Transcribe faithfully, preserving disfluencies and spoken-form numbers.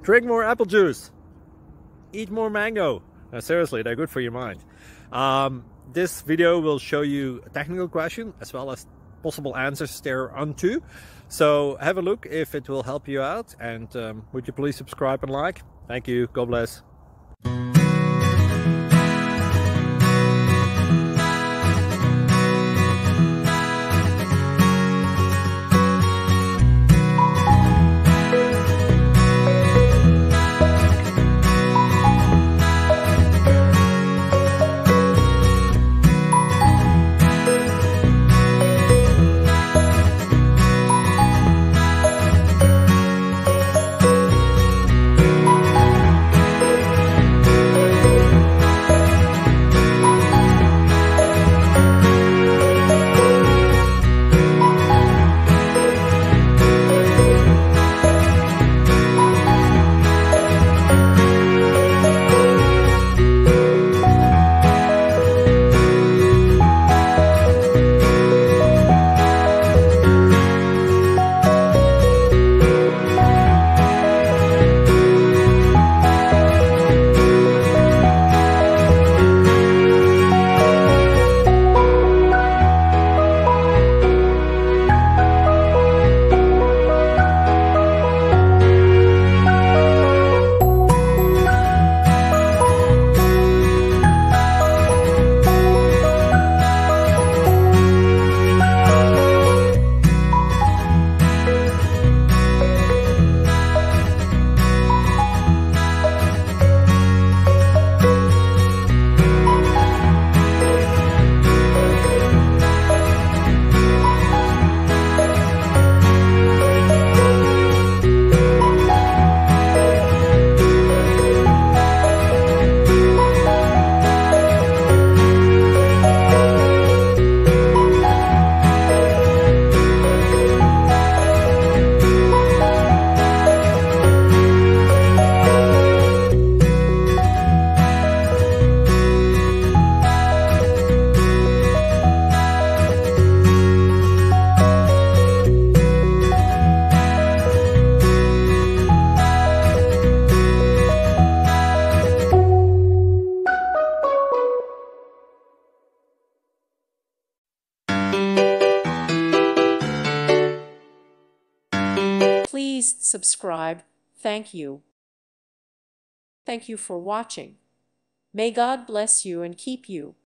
Drink more apple juice. Eat more mango. No, seriously, they're good for your mind. Um, this video will show you a technical question as well as possible answers thereunto. So have a look if it will help you out, and um, would you please subscribe and like? Thank you. God bless. Please subscribe. Thank you. Thank you for watching. May God bless you and keep you.